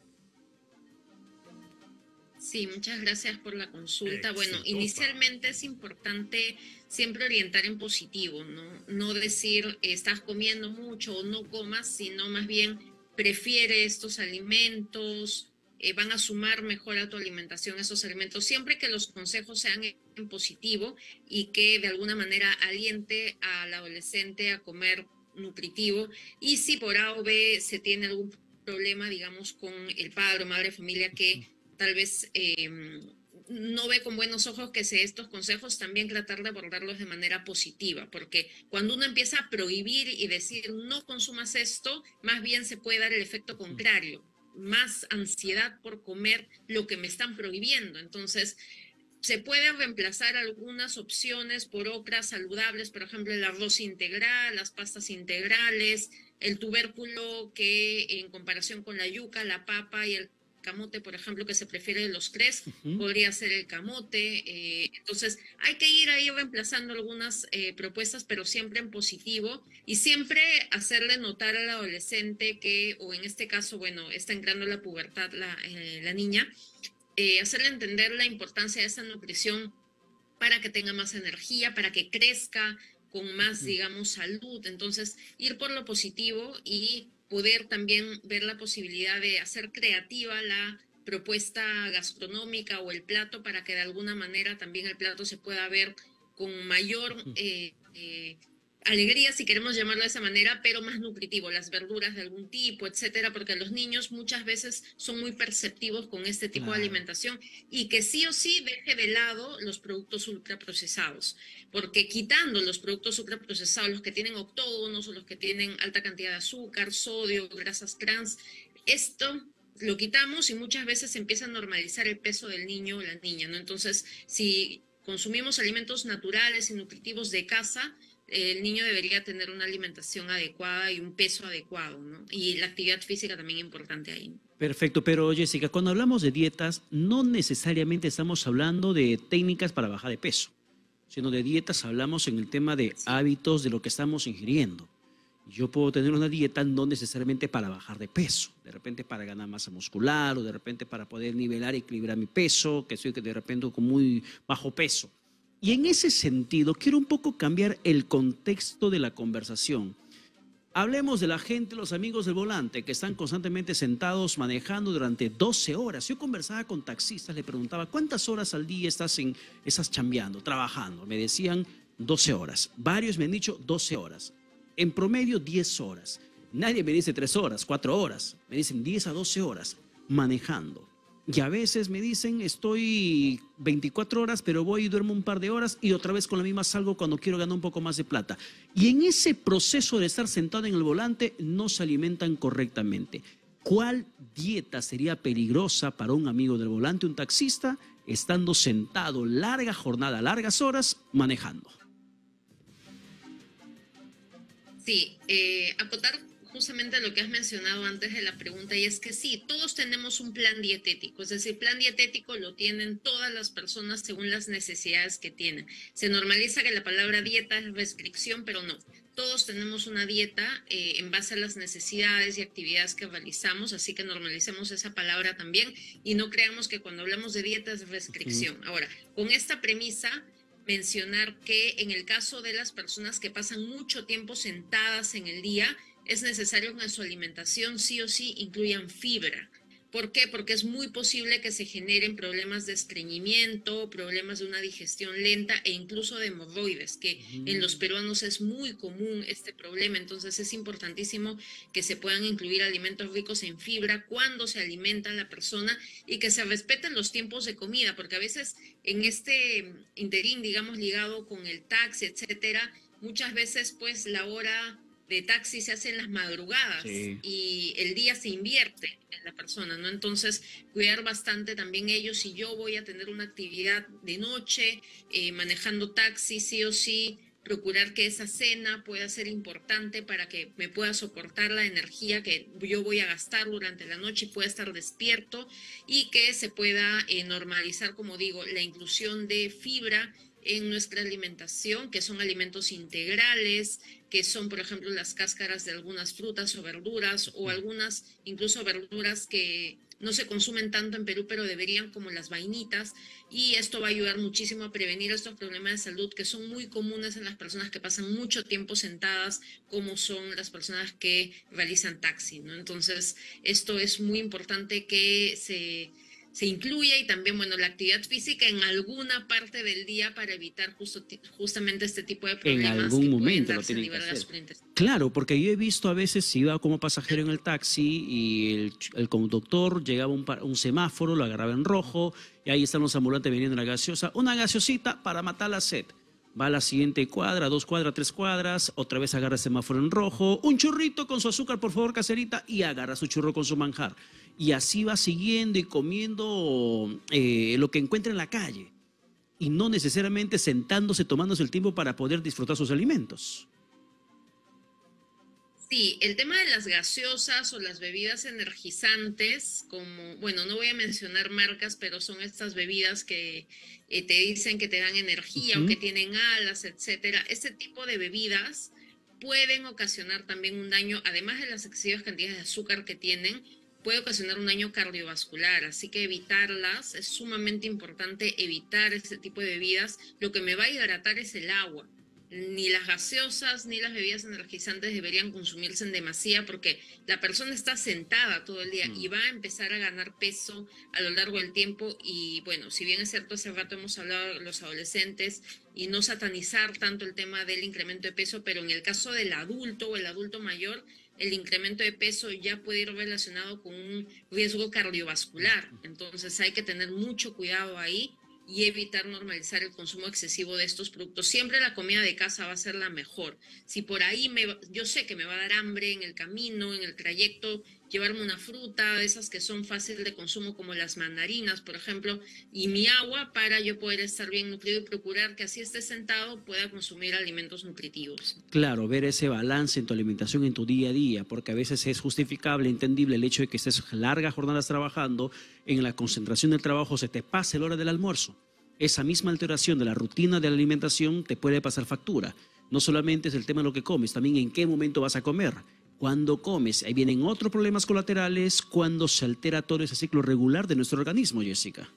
Sí, muchas gracias por la consulta. Bueno, inicialmente es importante siempre orientar en positivo, ¿no? No decir estás comiendo mucho o no comas, sino más bien prefiere estos alimentos, eh, van a sumar mejor a tu alimentación esos alimentos, siempre que los consejos sean en positivo y que de alguna manera aliente al adolescente a comer nutritivo. Y si por A o B se tiene algún problema, digamos, con el padre o madre de familia que tal vez eh, no ve con buenos ojos que se estos consejos, también tratar de abordarlos de manera positiva, porque cuando uno empieza a prohibir y decir no consumas esto, más bien se puede dar el efecto contrario, más ansiedad por comer lo que me están prohibiendo. Entonces, se puede reemplazar algunas opciones por otras saludables, por ejemplo, el arroz integral, las pastas integrales, el tubérculo que en comparación con la yuca, la papa y el camote, por ejemplo, que se prefiere de los tres, uh-huh. podría ser el camote. Eh, entonces, hay que ir ahí reemplazando algunas eh, propuestas, pero siempre en positivo y siempre hacerle notar al adolescente que, o en este caso, bueno, está entrando la pubertad la, eh, la niña, eh, hacerle entender la importancia de esa nutrición para que tenga más energía, para que crezca con más, uh-huh. digamos, salud. Entonces, ir por lo positivo y poder también ver la posibilidad de hacer creativa la propuesta gastronómica o el plato para que de alguna manera también el plato se pueda ver con mayor eh, eh, alegría, si queremos llamarlo de esa manera, pero más nutritivo, las verduras de algún tipo, etcétera, porque los niños muchas veces son muy perceptivos con este tipo claro. de alimentación y que sí o sí deje de lado los productos ultraprocesados, porque quitando los productos ultraprocesados, los que tienen octógonos o los que tienen alta cantidad de azúcar, sodio, grasas trans, esto lo quitamos y muchas veces se empieza a normalizar el peso del niño o la niña, ¿no? Entonces, si consumimos alimentos naturales y nutritivos de casa, el niño debería tener una alimentación adecuada y un peso adecuado, ¿no? Y la actividad física también importante ahí. Perfecto, pero Jessica, cuando hablamos de dietas, no necesariamente estamos hablando de técnicas para bajar de peso, sino de dietas hablamos en el tema de sí. hábitos, de lo que estamos ingiriendo. Yo puedo tener una dieta no necesariamente para bajar de peso, de repente para ganar masa muscular o de repente para poder nivelar y equilibrar mi peso, que soy de repente con muy bajo peso. Y en ese sentido quiero un poco cambiar el contexto de la conversación. Hablemos de la gente, los amigos del volante, que están constantemente sentados manejando durante doce horas. Yo conversaba con taxistas, le preguntaba, ¿cuántas horas al día estás, en, estás chambeando, trabajando? Me decían doce horas. Varios me han dicho doce horas. En promedio, diez horas. Nadie me dice tres horas, cuatro horas. Me dicen diez a doce horas manejando. Y a veces me dicen, estoy veinticuatro horas, pero voy y duermo un par de horas y otra vez con la misma salgo cuando quiero ganar un poco más de plata. Y en ese proceso de estar sentado en el volante no se alimentan correctamente. ¿Cuál dieta sería peligrosa para un amigo del volante, un taxista, estando sentado larga jornada, largas horas, manejando? Sí, eh, acotar justamente lo que has mencionado antes de la pregunta, y es que sí, todos tenemos un plan dietético, es decir, plan dietético lo tienen todas las personas según las necesidades que tienen. Se normaliza que la palabra dieta es restricción, pero no. Todos tenemos una dieta eh, en base a las necesidades y actividades que realizamos, así que normalicemos esa palabra también y no creamos que cuando hablamos de dieta es restricción. Ahora, con esta premisa, mencionar que en el caso de las personas que pasan mucho tiempo sentadas en el día, es necesario que en su alimentación sí o sí incluyan fibra. ¿Por qué? Porque es muy posible que se generen problemas de estreñimiento, problemas de una digestión lenta e incluso de hemorroides, que mm. en los peruanos es muy común este problema. Entonces es importantísimo que se puedan incluir alimentos ricos en fibra cuando se alimenta la persona y que se respeten los tiempos de comida, porque a veces en este interín, digamos, ligado con el taxi, etcétera, muchas veces pues la hora de taxi se hace en las madrugadas sí. y el día se invierte en la persona, ¿no? Entonces, cuidar bastante también ellos. Si yo voy a tener una actividad de noche, eh, manejando taxi, sí o sí, procurar que esa cena pueda ser importante para que me pueda soportar la energía que yo voy a gastar durante la noche y pueda estar despierto y que se pueda eh, normalizar, como digo, la inclusión de fibra en nuestra alimentación, que son alimentos integrales, que son, por ejemplo, las cáscaras de algunas frutas o verduras, o algunas incluso verduras que no se consumen tanto en Perú, pero deberían, como las vainitas, y esto va a ayudar muchísimo a prevenir estos problemas de salud que son muy comunes en las personas que pasan mucho tiempo sentadas, como son las personas que realizan taxi, ¿no? Entonces, esto es muy importante que se... se incluye, y también, bueno, la actividad física en alguna parte del día para evitar justo, justamente este tipo de problemas. En algún momento lo tienen que hacer. Claro, porque yo he visto a veces, iba como pasajero en el taxi y el, el conductor llegaba a un, un semáforo, lo agarraba en rojo y ahí están los ambulantes vendiendo la gaseosa, una gaseosita para matar la sed. Va a la siguiente cuadra, dos cuadras, tres cuadras, otra vez agarra el semáforo en rojo, un churrito con su azúcar, por favor, caserita, y agarra su churro con su manjar. Y así va siguiendo y comiendo eh, lo que encuentra en la calle. Y no necesariamente sentándose, tomándose el tiempo para poder disfrutar sus alimentos. Sí, el tema de las gaseosas o las bebidas energizantes, como, bueno, no voy a mencionar marcas, pero son estas bebidas que eh, te dicen que te dan energía uh-huh. o que tienen alas, etcétera. Este tipo de bebidas pueden ocasionar también un daño, además de las excesivas cantidades de azúcar que tienen, puede ocasionar un daño cardiovascular, así que evitarlas, es sumamente importante evitar este tipo de bebidas. Lo que me va a hidratar es el agua. Ni las gaseosas ni las bebidas energizantes deberían consumirse en demasía, porque la persona está sentada todo el día mm. y va a empezar a ganar peso a lo largo del tiempo. Y bueno, si bien es cierto, hace rato hemos hablado de los adolescentes y no satanizar tanto el tema del incremento de peso, pero en el caso del adulto o el adulto mayor, el incremento de peso ya puede ir relacionado con un riesgo cardiovascular. Entonces hay que tener mucho cuidado ahí y evitar normalizar el consumo excesivo de estos productos. Siempre la comida de casa va a ser la mejor. Si por ahí me, yo sé que me va a dar hambre en el camino, en el trayecto, llevarme una fruta, de esas que son fáciles de consumo, como las mandarinas, por ejemplo, y mi agua, para yo poder estar bien nutrido y procurar que así esté sentado pueda consumir alimentos nutritivos. Claro, ver ese balance en tu alimentación en tu día a día, porque a veces es justificable, entendible el hecho de que estés largas jornadas trabajando, en la concentración del trabajo se te pase la hora del almuerzo. Esa misma alteración de la rutina de la alimentación te puede pasar factura. No solamente es el tema de lo que comes, también en qué momento vas a comer. Cuando comes, ahí vienen otros problemas colaterales, cuando se altera todo ese ciclo regular de nuestro organismo, Jessica.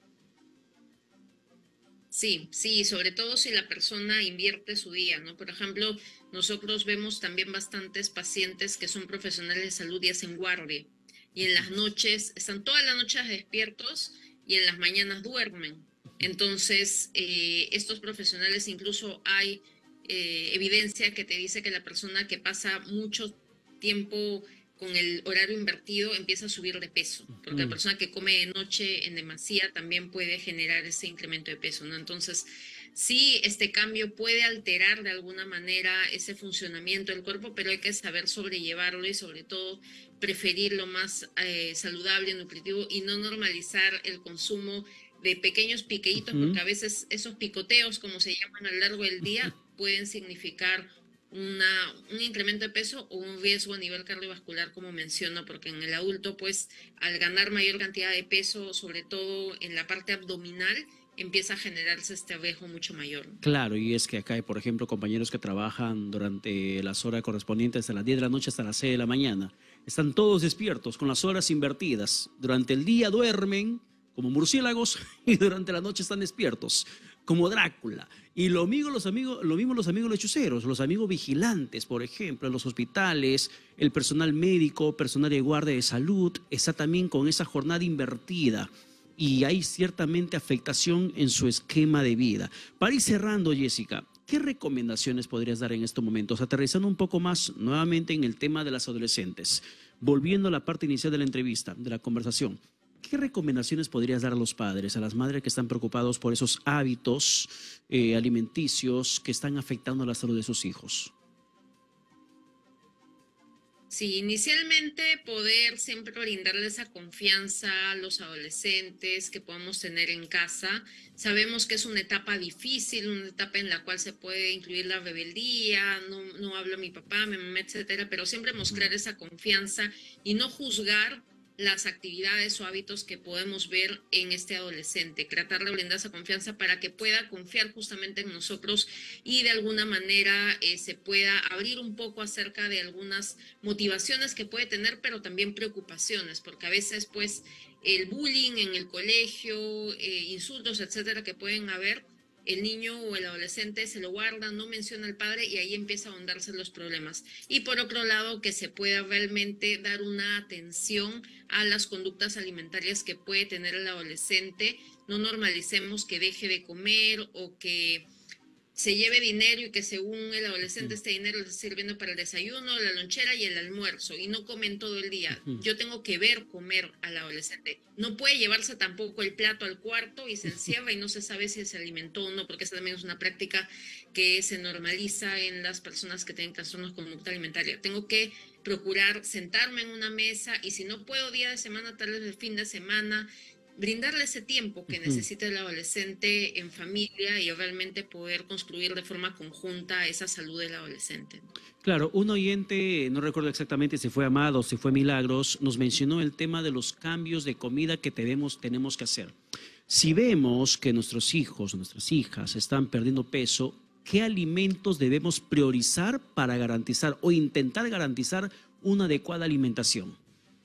Sí, sí, sobre todo si la persona invierte su día, ¿no? Por ejemplo, nosotros vemos también bastantes pacientes que son profesionales de salud y hacen guardia. Y en las noches, están todas las noches despiertos y en las mañanas duermen. Entonces, eh, estos profesionales, incluso hay eh, evidencia que te dice que la persona que pasa mucho tiempo con el horario invertido empieza a subir de peso, porque la persona que come de noche en demasía también puede generar ese incremento de peso, ¿no? Entonces, sí, este cambio puede alterar de alguna manera ese funcionamiento del cuerpo, pero hay que saber sobrellevarlo y sobre todo preferir lo más eh, saludable, nutritivo y no normalizar el consumo de pequeños piqueitos, uh-huh. porque a veces esos picoteos, como se llaman a lo largo del día, uh-huh. pueden significar Una, un incremento de peso o un riesgo a nivel cardiovascular, como menciono, porque en el adulto, pues, al ganar mayor cantidad de peso, sobre todo en la parte abdominal, empieza a generarse este riesgo mucho mayor. Claro, y es que acá hay, por ejemplo, compañeros que trabajan durante las horas correspondientes a las diez de la noche hasta las seis de la mañana. Están todos despiertos, con las horas invertidas. Durante el día duermen como murciélagos y durante la noche están despiertos, como Drácula. Y lo mismo los amigos, lo mismo los amigos lechuceros, los amigos vigilantes, por ejemplo, en los hospitales, el personal médico, personal de guardia de salud, está también con esa jornada invertida. Y hay ciertamente afectación en su esquema de vida. Para ir cerrando, Jessica, ¿qué recomendaciones podrías dar en estos momentos? Aterrizando un poco más nuevamente en el tema de las adolescentes. Volviendo a la parte inicial de la entrevista, de la conversación. ¿Qué recomendaciones podrías dar a los padres, a las madres que están preocupados por esos hábitos eh, alimenticios que están afectando la salud de sus hijos? Sí, inicialmente poder siempre brindarle esa confianza a los adolescentes que podamos tener en casa. Sabemos que es una etapa difícil, una etapa en la cual se puede incluir la rebeldía, no, no habla mi papá, mi mamá, etcétera, pero siempre mostrar esa confianza y no juzgar las actividades o hábitos que podemos ver en este adolescente, tratar de brindar esa confianza para que pueda confiar justamente en nosotros y de alguna manera eh, se pueda abrir un poco acerca de algunas motivaciones que puede tener, pero también preocupaciones, porque a veces pues el bullying en el colegio, eh, insultos, etcétera, que pueden haber, el niño o el adolescente se lo guarda, no menciona al padre y ahí empieza a ahondarse los problemas. Y por otro lado, que se pueda realmente dar una atención a las conductas alimentarias que puede tener el adolescente. No normalicemos que deje de comer o que se lleve dinero y que según el adolescente este dinero le esté sirviendo para el desayuno, la lonchera y el almuerzo y no comen todo el día. Yo tengo que ver comer al adolescente. No puede llevarse tampoco el plato al cuarto y se encierra y no se sabe si se alimentó o no, porque esa también es una práctica que se normaliza en las personas que tienen trastornos con conducta alimentaria. Tengo que procurar sentarme en una mesa y si no puedo día de semana, tal vez el fin de semana, brindarle ese tiempo que necesita el adolescente en familia y realmente poder construir de forma conjunta esa salud del adolescente. Claro, un oyente, no recuerdo exactamente si fue Amado o si fue Milagros, nos mencionó el tema de los cambios de comida que tenemos, tenemos que hacer. Si vemos que nuestros hijos, nuestras hijas están perdiendo peso, ¿qué alimentos debemos priorizar para garantizar o intentar garantizar una adecuada alimentación?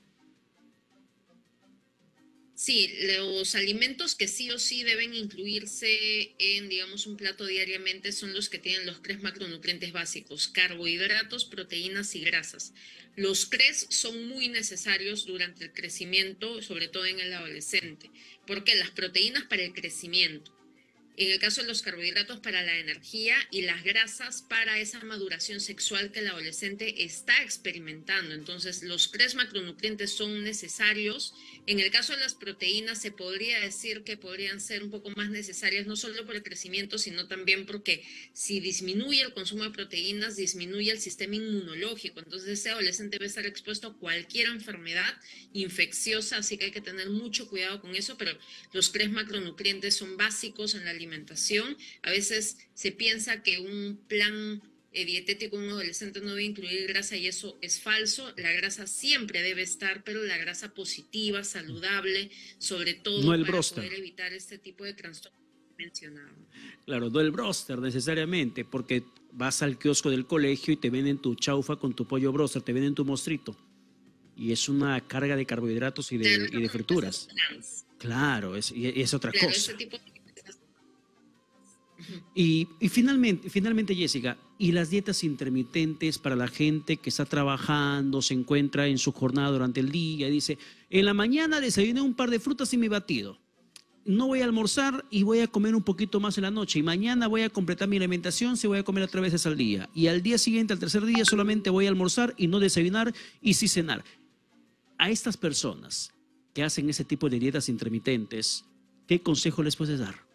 Sí, los alimentos que sí o sí deben incluirse en, digamos, un plato diariamente son los que tienen los tres macronutrientes básicos: carbohidratos, proteínas y grasas. Los tres son muy necesarios durante el crecimiento, sobre todo en el adolescente, porque las proteínas para el crecimiento, en el caso de los carbohidratos para la energía y las grasas para esa maduración sexual que el adolescente está experimentando. Entonces, los tres macronutrientes son necesarios. En el caso de las proteínas, se podría decir que podrían ser un poco más necesarias, no solo por el crecimiento, sino también porque si disminuye el consumo de proteínas, disminuye el sistema inmunológico. Entonces, ese adolescente va a estar expuesto a cualquier enfermedad infecciosa, así que hay que tener mucho cuidado con eso, pero los tres macronutrientes son básicos en la alimentación. A veces se piensa que un plan eh, dietético en un adolescente no debe incluir grasa y eso es falso. La grasa siempre debe estar, pero la grasa positiva, saludable, sobre todo no el para broster. Poder evitar este tipo de trastornos mencionado. Claro, no el broster necesariamente, porque vas al kiosco del colegio y te venden tu chaufa con tu pollo broster, te venden tu mostrito. Y es una carga de carbohidratos y de, y de frituras. Claro, es, y es otra claro, cosa. Ese tipo de... Y, y finalmente, finalmente, Jessica, ¿y las dietas intermitentes para la gente que está trabajando, se encuentra en su jornada durante el día y dice, en la mañana desayuné un par de frutas y mi batido, no voy a almorzar y voy a comer un poquito más en la noche y mañana voy a completar mi alimentación si voy a comer tres veces al día y al día siguiente, al tercer día, solamente voy a almorzar y no desayunar y sí cenar? A estas personas que hacen ese tipo de dietas intermitentes, ¿qué consejo les puedes dar?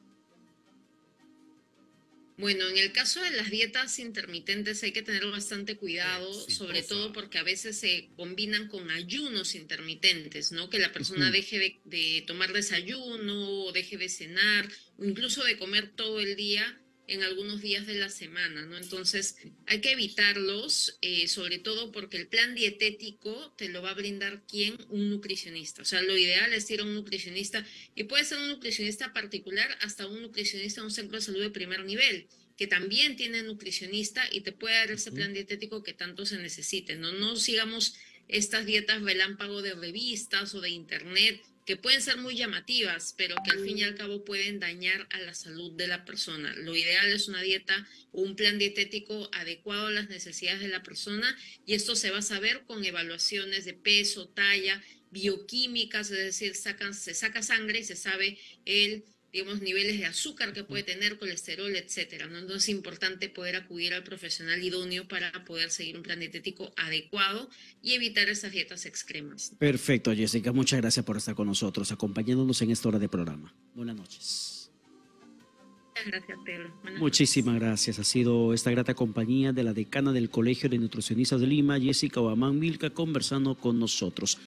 Bueno, en el caso de las dietas intermitentes hay que tener bastante cuidado, sí, sobre todo porque a veces se combinan con ayunos intermitentes, ¿no? Que la persona uh-huh. deje de, de tomar desayuno, o deje de cenar, o incluso de comer todo el día en algunos días de la semana, ¿no? Entonces hay que evitarlos, eh, sobre todo porque el plan dietético te lo va a brindar ¿quién? Un nutricionista. O sea, lo ideal es ir a un nutricionista, y puede ser un nutricionista particular hasta un nutricionista en un centro de salud de primer nivel, que también tiene nutricionista y te puede dar ese plan dietético que tanto se necesite, ¿no? No sigamos estas dietas relámpago de revistas o de internet, que pueden ser muy llamativas, pero que al fin y al cabo pueden dañar a la salud de la persona. Lo ideal es una dieta o un plan dietético adecuado a las necesidades de la persona, y esto se va a saber con evaluaciones de peso, talla, bioquímicas, es decir, sacan, se saca sangre y se sabe el, digamos, niveles de azúcar que puede tener, colesterol, etcétera, ¿no? Entonces es importante poder acudir al profesional idóneo para poder seguir un plan dietético adecuado y evitar esas dietas extremas. Perfecto, Jessica. Muchas gracias por estar con nosotros, acompañándonos en esta hora de programa. Buenas noches. Muchas gracias, Pedro. Buenas Muchísimas noches. gracias. Ha sido esta grata compañía de la decana del Colegio de Nutricionistas de Lima, Jessica Obamán Milka, conversando con nosotros.